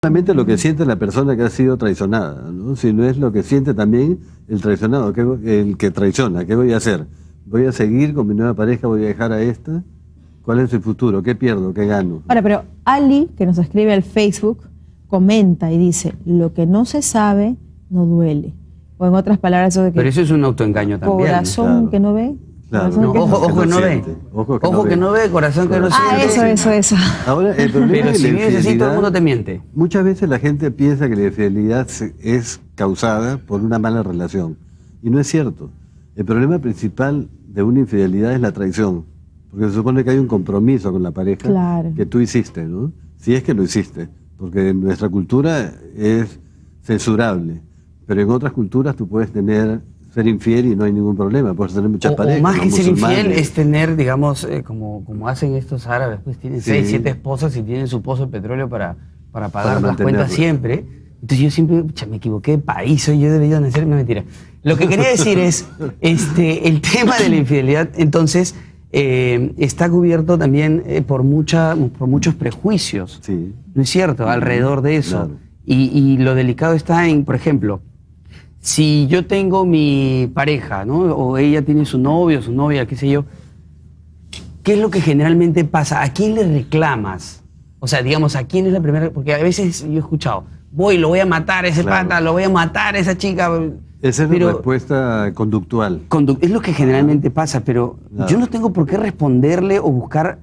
solamente lo que siente la persona que ha sido traicionada, ¿no? Sino es lo que siente también el traicionado, el que traiciona. ¿Qué voy a hacer? ¿Voy a seguir con mi nueva pareja? ¿Voy a dejar a esta? ¿Cuál es el futuro? ¿Qué pierdo? ¿Qué gano? Ahora, pero Ali, que nos escribe al Facebook, comenta y dice, lo que no se sabe no duele. O en otras palabras, eso de que... Pero eso es un autoengaño también. Corazón Claro. que no ve. Claro. No, ojo que no ve. Ojo que no ve, corazón que no siente. Eso. Ahora, el problema Pero de la si vives así, todo el infidelidad, mundo te miente. muchas veces la gente piensa que la infidelidad es causada por una mala relación. Y no es cierto. El problema principal de una infidelidad es la traición. Porque se supone que hay un compromiso con la pareja Claro. que tú hiciste, ¿no? Si es que lo hiciste. Porque en nuestra cultura es censurable. Pero en otras culturas tú puedes ser infiel y no hay ningún problema. Puedes tener muchas parejas. O más que ser musulmanes. infiel es tener, digamos, como hacen estos árabes, pues tienen 6, 7 esposas y tienen su pozo de petróleo para pagar las cuentas siempre. Entonces yo siempre, me equivoqué de país, soy yo debería nacer, no, mentira. Lo que quería decir es, el tema de la infidelidad, entonces, está cubierto también por muchos prejuicios. Sí. ¿No es cierto? Alrededor de eso. Claro. Y lo delicado está en, por ejemplo, si yo tengo mi pareja, ¿no? O ella tiene su novio, su novia, qué sé yo, ¿qué es lo que generalmente pasa? ¿A quién le reclamas? O sea, digamos, ¿a quién es la primera? Porque a veces yo he escuchado, lo voy a matar a ese pata, lo voy a matar a esa chica. Esa es la respuesta conductual. Es lo que generalmente pasa, pero yo no tengo por qué responderle o buscar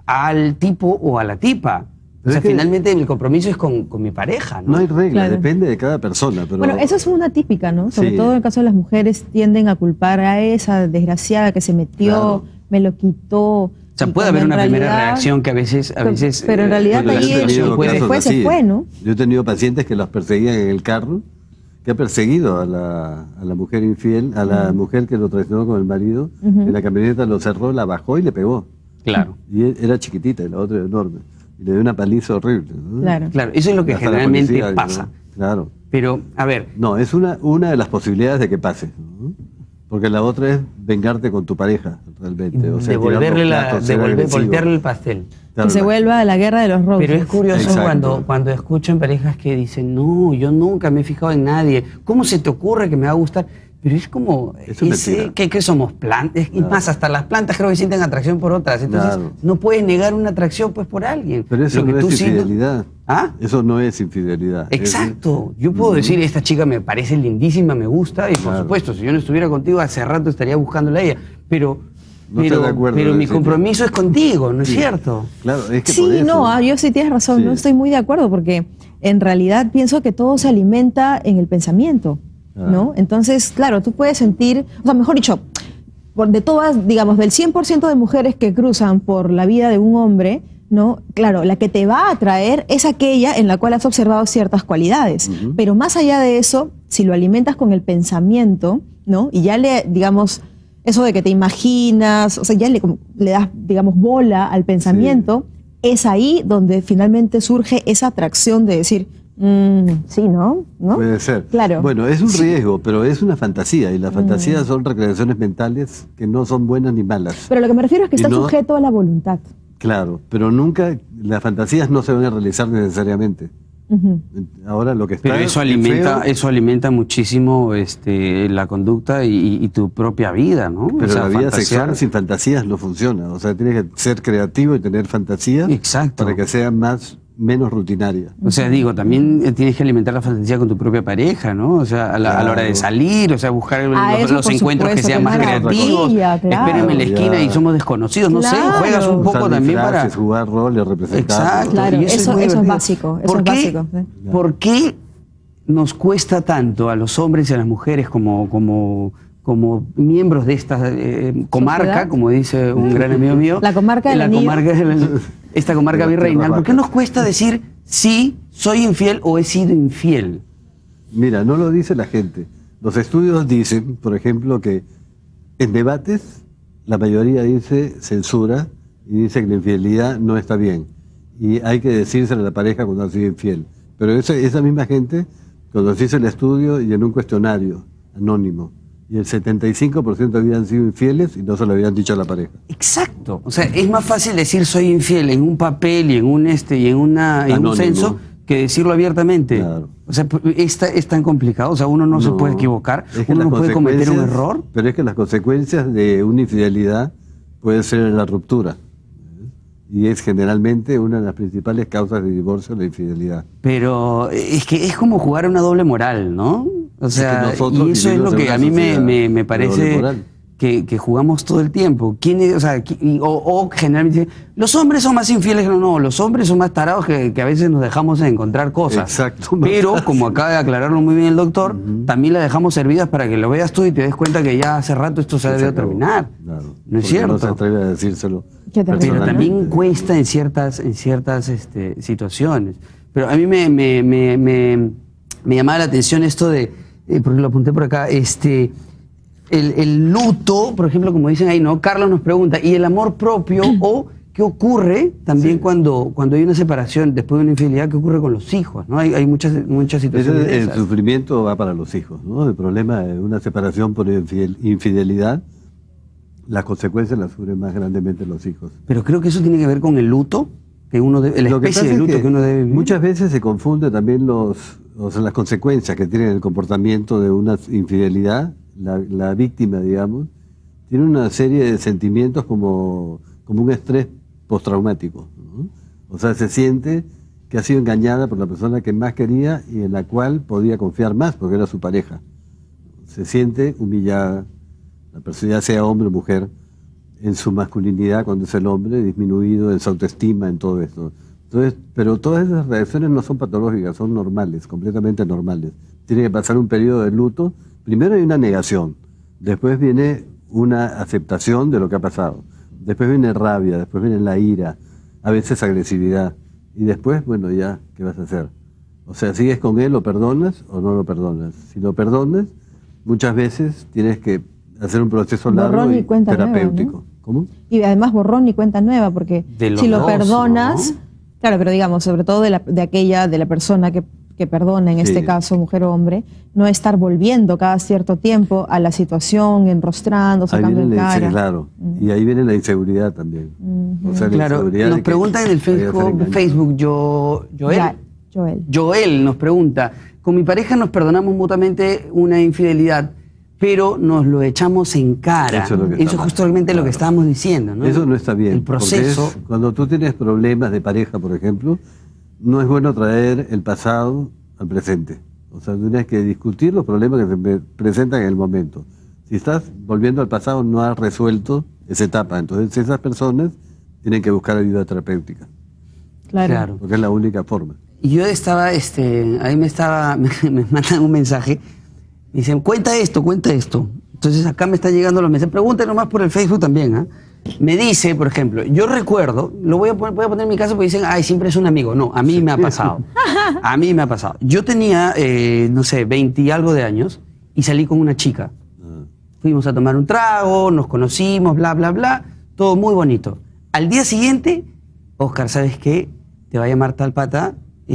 al tipo o a la tipa. O sea, finalmente el compromiso es con mi pareja, ¿no? No hay regla, Claro. depende de cada persona. Pero... Bueno, eso es una típica, ¿no? Sobre Sí. todo en el caso de las mujeres tienden a culpar a esa desgraciada que se metió, Claro. me lo quitó. O sea, y puede cuando haber en una primera realidad- reacción que a veces pero en realidad Bueno, yo he ahí tenido después casos se así. fue, ¿no? Yo he tenido pacientes que los perseguían en el carro, que ha perseguido a la mujer infiel, a la mujer que lo traicionó con el marido, en la camioneta lo cerró, la bajó y le pegó. Claro. Y era chiquitita y la otra era enorme. Y le dio una paliza horrible, ¿no? Claro. Claro, eso es lo que Hasta la generalmente policía, pasa. ¿no? Claro. Pero, a ver, No, es una de las posibilidades de que pase, ¿no? Porque la otra es vengarte con tu pareja, realmente. O sea, devolverle tirando platos, ser agresivo. voltearle el pastel. Claro, Que se vuelva a la guerra de los roses. Pero es curioso Exacto. cuando escuchan parejas que dicen, no, yo nunca me he fijado en nadie. ¿Cómo se te ocurre que me va a gustar? Pero es como, Eso es mentira. ¿qué somos? Plantas. Y más, hasta las plantas creo que sienten atracción por otras. Entonces, Claro. no puedes negar una atracción pues por alguien. Pero eso Lo que no tú es sientas- infidelidad. ¿Ah? Eso no es infidelidad. Exacto. Yo puedo decir, esta chica me parece lindísima, me gusta, y por Claro. supuesto, si yo no estuviera contigo, hace rato estaría buscándola a ella. Pero, No estoy de acuerdo pero en mi decirlo. compromiso es contigo, ¿no es Sí. cierto? Claro, es que por Sí, eso. no, yo sí tienes razón, Sí. no estoy muy de acuerdo porque en realidad pienso que todo se alimenta en el pensamiento, ¿no? Entonces, claro, tú puedes sentir, o sea, mejor dicho, de todas, digamos, del 100% de mujeres que cruzan por la vida de un hombre, ¿no? Claro, la que te va a atraer es aquella en la cual has observado ciertas cualidades. Pero más allá de eso, si lo alimentas con el pensamiento, ¿no? Y ya le, digamos, eso de que te imaginas, o sea, ya le das, digamos, bola al pensamiento, es ahí donde finalmente surge esa atracción de decir, sí, ¿no? Puede ser. Claro. Bueno, es un riesgo, pero es una fantasía. Y las fantasías son recreaciones mentales que no son buenas ni malas. Pero lo que me refiero es que Y está no- sujeto a la voluntad. Claro, pero nunca, las fantasías no se van a realizar necesariamente. Ahora lo que está Pero eso alimenta muchísimo la conducta y tu propia vida, ¿no? Pero O sea, la vida fantasear. sexual sin fantasías no funciona. O sea, tienes que ser creativo y tener fantasías Exacto. para que sea menos rutinaria. O sea, digo, también tienes que alimentar la fantasía con tu propia pareja, ¿no? O sea, a la hora de salir, o sea, buscar eso los por encuentros que supuesto, sean que más es una creativos. maravilla, claro. Espérenme en la esquina Ya. y somos desconocidos, no sé, Claro. juegas un poco Usar también para... disfraces, jugar roles, representar. Exacto. Claro, y eso muy es divertido. básico, eso ¿Por es qué- básico, sí. ¿Por qué nos cuesta tanto a los hombres y a las mujeres como miembros de esta comarca, ¿Sociedad? como dice un gran amigo mío? La comarca del la anillo. comarca esta comarca De las virreinal. tierras ¿Por qué bajas. nos cuesta decir sí, soy infiel o he sido infiel? Mira, no lo dice la gente. Los estudios dicen, por ejemplo, que en debates la mayoría dice censura y dice que la infidelidad no está bien. Y hay que decírselo a la pareja cuando ha sido infiel. Pero esa misma gente, cuando se hizo el estudio y en un cuestionario anónimo, y el 75% habían sido infieles y no se lo habían dicho a la pareja. Exacto. O sea, es más fácil decir soy infiel en un papel y en un un Anónimo. censo que decirlo abiertamente. Claro. O sea, es tan complicado. O sea, uno no se puede equivocar, es que uno no puede cometer un error. Pero es que las consecuencias de una infidelidad puede ser la ruptura. Y es generalmente una de las principales causas de divorcio, la infidelidad. Pero es que es como jugar a una doble moral, ¿no? O sea, y eso es lo que a mí me parece que jugamos todo el tiempo. ¿Quién es, o generalmente dicen, los hombres son más infieles que no, los hombres son más tarados que a veces nos dejamos de encontrar cosas. Exacto. Pero, como acaba de aclararlo muy bien el doctor, también las dejamos servidas para que lo veas tú y te des cuenta que ya hace rato esto se ha debido terminar. Claro, ¿No es cierto? No se atreve a decírselo. Pero también cuesta en ciertas situaciones. Pero a mí me llamaba la atención esto de, porque lo apunté por acá, el luto, por ejemplo, como dicen ahí, ¿no? Carlos nos pregunta, ¿y el amor propio o qué ocurre también cuando hay una separación después de una infidelidad? ¿Qué ocurre con los hijos? ¿No? Hay muchas situaciones. El sufrimiento va para los hijos, ¿no? El problema de una separación por infidelidad, las consecuencias las sufren más grandemente los hijos. Pero creo que eso tiene que ver con el luto, que uno debe, la especie de luto que uno debe vivir. Muchas veces se confunde también las consecuencias que tiene el comportamiento de una infidelidad. La víctima, digamos, tiene una serie de sentimientos como un estrés postraumático, ¿no? O sea, se siente que ha sido engañada por la persona que más quería y en la cual podía confiar más porque era su pareja. Se siente humillada, la persona, ya sea hombre o mujer, en su masculinidad cuando es el hombre, disminuido en su autoestima, en todo esto. Entonces, pero todas esas reacciones no son patológicas, son normales, completamente normales. Tiene que pasar un periodo de luto. Primero hay una negación, después viene una aceptación de lo que ha pasado, después viene rabia, después viene la ira, a veces agresividad, y después, bueno, ya, ¿qué vas a hacer? O sea, ¿sigues con él, lo perdonas o no lo perdonas? Si lo perdonas, muchas veces tienes que hacer un proceso largo y terapéutico. Nueva, ¿no? ¿Cómo? Y además borrón y cuenta nueva, porque si lo perdonas, ¿no? Claro, pero digamos, sobre todo de la persona que perdona, en este caso, mujer o hombre, no estar volviendo cada cierto tiempo a la situación, enrostrando, sacando en cara. Claro, y ahí viene la inseguridad también. O sea, claro, nos pregunta en el Facebook Joel nos pregunta, con mi pareja nos perdonamos mutuamente una infidelidad, pero nos lo echamos en cara. Eso es justamente lo que estábamos diciendo, ¿no? Eso no está bien. El proceso. Cuando tú tienes problemas de pareja, por ejemplo, no es bueno traer el pasado al presente. O sea, tienes que discutir los problemas que se presentan en el momento. Si estás volviendo al pasado, no has resuelto esa etapa. Entonces, esas personas tienen que buscar ayuda terapéutica. Claro. Porque es la única forma. Y yo estaba, ahí me mandan un mensaje, me dicen, cuenta esto. Entonces acá me están llegando los mensajes, pregúntenme nomás por el Facebook también, ¿ah? Me dice, por ejemplo, yo recuerdo, voy a poner en mi caso porque dicen, ay, siempre es un amigo. No, a mí me ha pasado. A mí me ha pasado. Yo tenía, no sé, 20 y algo de años y salí con una chica. Fuimos a tomar un trago, nos conocimos, bla, bla, bla, todo muy bonito. Al día siguiente, Oscar, ¿sabes qué? Te va a llamar tal pata,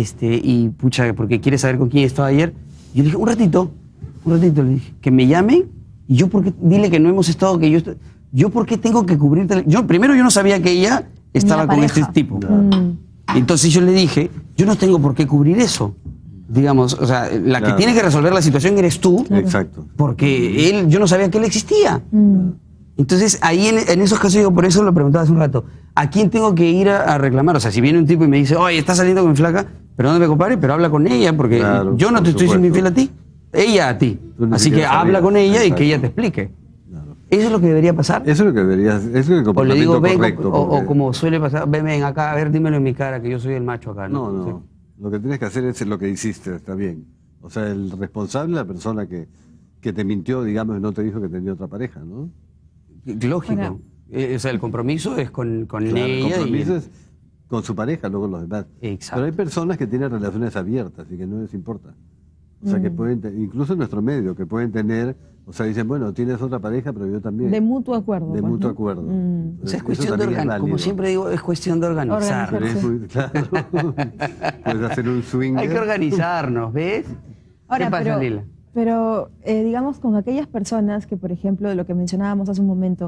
y pucha, porque quiere saber con quién estaba ayer. Yo le dije, un ratito, le dije, que me llame, y yo, porque dile que no hemos estado, que yo, ¿por qué tengo que cubrirte? Primero, yo no sabía que ella estaba con este tipo. Entonces yo le dije, yo no tengo por qué cubrir eso. Digamos, o sea, la que tiene que resolver la situación eres tú. Exacto. Porque yo no sabía que él existía. Entonces, ahí en esos casos, yo por eso lo preguntaba hace un rato, ¿a quién tengo que ir a reclamar? O sea, si viene un tipo y me dice, oye, estás saliendo con mi flaca, perdóname, compadre, pero habla con ella, porque yo no te estoy siendo infiel a ti, ella a ti. Así que habla con ella y que ella te explique. ¿Eso es lo que debería pasar? Eso es lo que debería ser. Eso es el comportamiento correcto. O como suele pasar, ven acá, a ver, dímelo en mi cara, que yo soy el macho acá. No. Lo que tienes que hacer es lo que hiciste, está bien. O sea, el responsable es la persona que te mintió, digamos, y no te dijo que tenía otra pareja, ¿no? Lógico. Bueno. O sea, el compromiso es con ella. El compromiso es con su pareja, no con los demás. Exacto. Pero hay personas que tienen relaciones abiertas y que no les importa. O sea, que pueden, incluso en nuestro medio, que pueden tener, o sea, dicen, bueno, tienes otra pareja, pero yo también. De mutuo acuerdo. De mutuo acuerdo. O sea, es cuestión de organizar. Como siempre digo, es cuestión de organizar. Claro. Puedes hacer un swing. Hay que organizarnos, ¿ves? Ahora, ¿qué pasa, Lila? Pero digamos, con aquellas personas que, por ejemplo, de lo que mencionábamos hace un momento,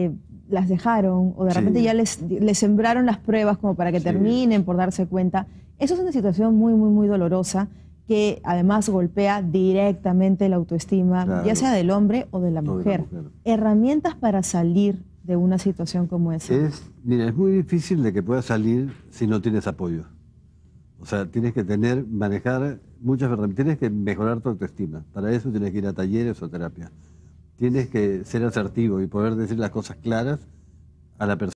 las dejaron o de repente ya les sembraron las pruebas como para que terminen por darse cuenta, Eso es una situación muy, muy, muy dolorosa que además golpea directamente la autoestima, Claro. ya sea del hombre o de la mujer. Herramientas para salir de una situación como esa. Mira, es muy difícil de que puedas salir si no tienes apoyo. O sea, tienes que manejar muchas herramientas, tienes que mejorar tu autoestima. Para eso tienes que ir a talleres o terapia. Tienes que ser asertivo y poder decir las cosas claras a la persona.